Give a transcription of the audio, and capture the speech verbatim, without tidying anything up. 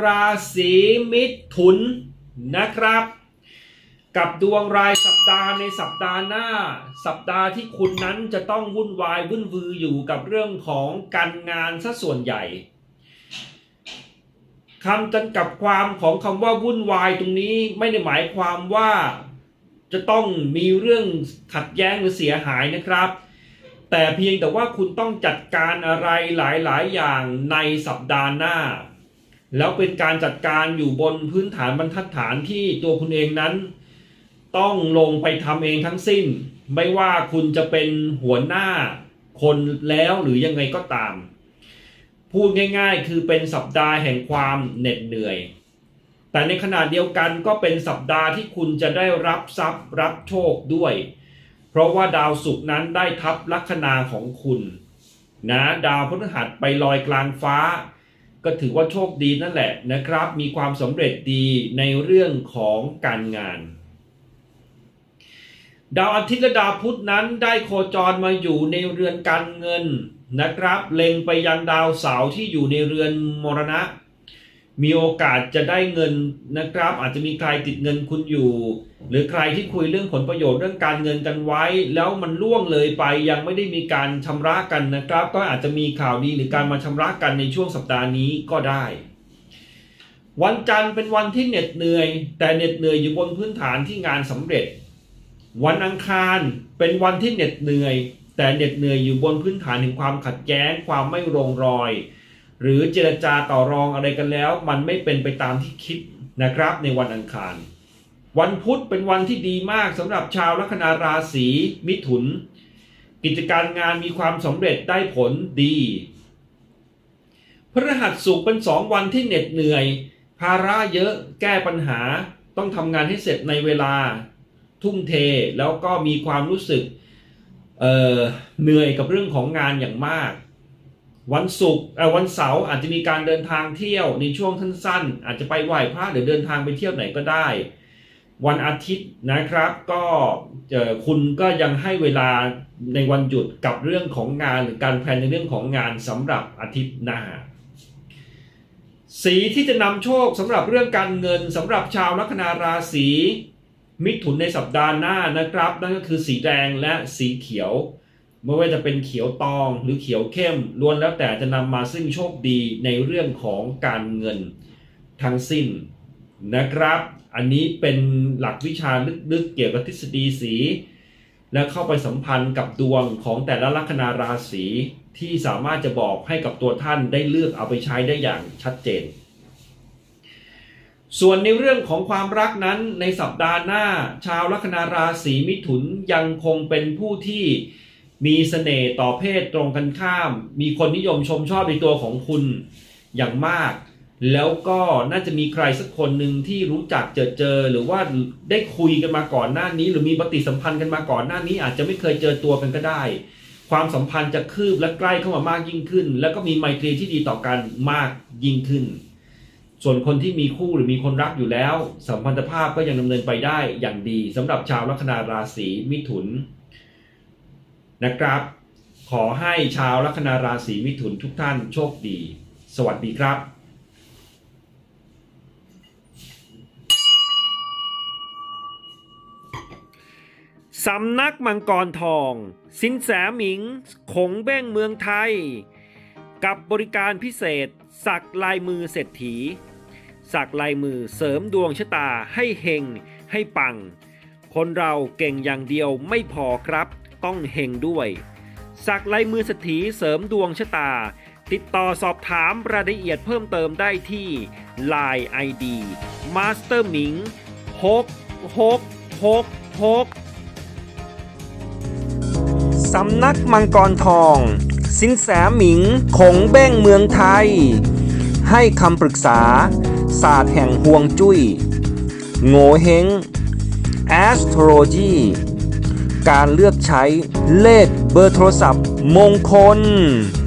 ราศีมิถุนนะครับกับดวงรายสัปดาห์ในสัปดาห์หน้าสัปดาห์ที่คุณนั้นจะต้องวุ่นวายวุ่นวืออยู่กับเรื่องของการงานซะส่วนใหญ่คำจำกัดความของคำว่าวุ่นวายตรงนี้ไม่ได้หมายความว่าจะต้องมีเรื่องขัดแย้งหรือเสียหายนะครับแต่เพียงแต่ว่าคุณต้องจัดการอะไรหลายๆอย่างในสัปดาห์หน้าแล้วเป็นการจัดการอยู่บนพื้นฐานบรรทัดฐานที่ตัวคุณเองนั้นต้องลงไปทำเองทั้งสิ้นไม่ว่าคุณจะเป็นหัวหน้าคนแล้วหรือยังไงก็ตามพูดง่ายๆคือเป็นสัปดาห์แห่งความเหน็ดเหนื่อยแต่ในขณะเดียวกันก็เป็นสัปดาห์ที่คุณจะได้รับทรัพย์รับโชคด้วยเพราะว่าดาวศุกร์นั้นได้ทับลัคนาของคุณนะดาวพฤหัสไปลอยกลางฟ้าก็ถือว่าโชคดีนั่นแหละนะครับมีความสำเร็จดีในเรื่องของการงานดาวอาทิตย์และดาวพุธนั้นได้โคจรมาอยู่ในเรือนการเงินนะครับเล็งไปยังดาวเสาร์ที่อยู่ในเรือนมรณะมีโอกาสจะได้เงินนะครับอาจจะมีใครติดเงินคุณอยู่หรือใครที่คุยเรื่องผลประโยชน์เรื่องการเงินกันไว้แล้วมันล่วงเลยไปยังไม่ได้มีการชำระกันนะครับก็อาจจะมีข่าวดีหรือการมาชำระกันในช่วงสัปดาห์นี้ก็ได้วันจันทร์เป็นวันที่เหน็ดเหนื่อยแต่เหน็ดเหนื่อยอยู่บนพื้นฐานที่งานสำเร็จวันอังคารเป็นวันที่เหน็ดเหนื่อยแต่เหน็ดเหนื่อยอยู่บนพื้นฐานแห่งความขัดแย้งความไม่ลงรอยหรือเจรจาต่อรองอะไรกันแล้วมันไม่เป็นไปตามที่คิดนะครับในวันอังคารวันพุธเป็นวันที่ดีมากสำหรับชาวลัคนาราศีมิถุนกิจการงานมีความสำเร็จได้ผลดีพฤหัสศุกร์เป็นสองวันที่เหน็ดเหนื่อยภาระเยอะแก้ปัญหาต้องทำงานให้เสร็จในเวลาทุ่มเทแล้วก็มีความรู้สึก เอ่อ เหนื่อยกับเรื่องของงานอย่างมากวันศุกร์เอ่อวันเสาร์อาจจะมีการเดินทางเที่ยวในช่วงสั้นๆอาจจะไปไหว้พระหรือเดินทางไปเที่ยวไหนก็ได้วันอาทิตย์นะครับก็เอ่อคุณก็ยังให้เวลาในวันหยุดกับเรื่องของงานหรือการแพลนในเรื่องของงานสำหรับอาทิตย์หน้าสีที่จะนำโชคสำหรับเรื่องการเงินสำหรับชาวลัคนาราศีมิถุนในสัปดาห์หน้านะครับนั่นก็คือสีแดงและสีเขียวไม่ว่าจะเป็นเขียวตองหรือเขียวเข้มล้วนแล้วแต่จะนำมาซึ่งโชคดีในเรื่องของการเงินทั้งสิ้นนะครับอันนี้เป็นหลักวิชาลึกๆเกี่ยวกับทฤษฎีสีและเข้าไปสัมพันธ์กับดวงของแต่ละลัคนาราศีที่สามารถจะบอกให้กับตัวท่านได้เลือกเอาไปใช้ได้อย่างชัดเจนส่วนในเรื่องของความรักนั้นในสัปดาห์หน้าชาวลัคนาราศีมิถุนยังคงเป็นผู้ที่มีเสน่ห์ต่อเพศตรงกันข้ามมีคนนิยมชมชอบในตัวของคุณอย่างมากแล้วก็น่าจะมีใครสักคนหนึ่งที่รู้จักเจอเจอหรือว่าได้คุยกันมาก่อนหน้านี้หรือมีปฏิสัมพันธ์กันมาก่อนหน้านี้อาจจะไม่เคยเจอตัวกันก็ได้ความสัมพันธ์จะคืบและใกล้เข้ามามากยิ่งขึ้นแล้วก็มีไมตรีที่ดีต่อกันมากยิ่งขึ้นส่วนคนที่มีคู่หรือมีคนรักอยู่แล้วสัมพันธภาพก็ยังดำเนินไปได้อย่างดีสำหรับชาวลัคนาราศีมิถุนนะครับขอให้ชาวลัคนาราศีมิถุนทุกท่านโชคดีสวัสดีครับสำนักมังกรทองสินแสหมิงขงเบ้งเมืองไทยกับบริการพิเศษสักลายมือเศรษฐีสักลายมือเสริมดวงชะตาให้เฮงให้ปังคนเราเก่งอย่างเดียวไม่พอครับต้องเฮงด้วยสักลายมือเศรษฐีเสริมดวงชะตาติดต่อสอบถามรายละเอียดเพิ่มเติมได้ที่ ไลน์ ไอ ดี มาสเตอร์หมิงหก หก หก หกสำนักมังกรทองสินแสหมิงขงเบ้งเมืองไทยให้คำปรึกษาศาสตร์แห่งฮวงจุ้ยโง่เฮง Astrology การเลือกใช้เลขเบอร์โทรศัพท์มงคล